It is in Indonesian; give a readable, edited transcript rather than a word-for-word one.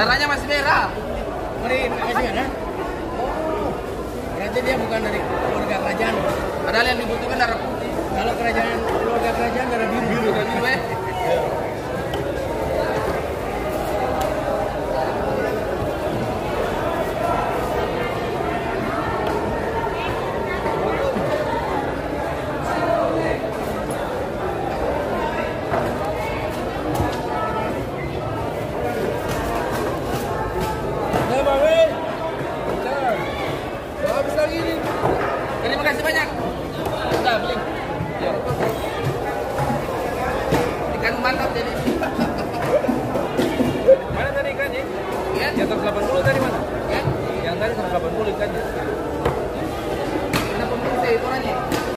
Darahnya masih merah. Masih merah? Oh, berarti dia bukan dari keluarga kerajaan. Padahal yang dibutuhkan darah putih. Kalau keluarga kerajaan darah biru.